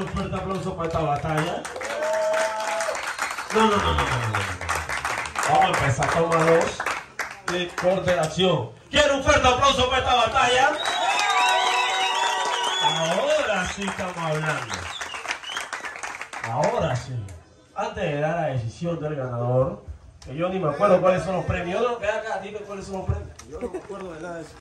un fuerte aplauso para esta batalla. No. Vamos a empezar, toma 2 de corte de acción. ¿Quiere un fuerte aplauso para esta batalla? Ahora sí estamos hablando. Ahora sí. Antes de dar la decisión del ganador, que yo ni me acuerdo cuáles son los premios. Yo no, ven acá, dime cuáles son los premios. Yo no me acuerdo de nada de eso.